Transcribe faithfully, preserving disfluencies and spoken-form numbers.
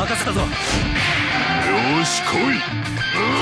任せたぞ。 よし来い。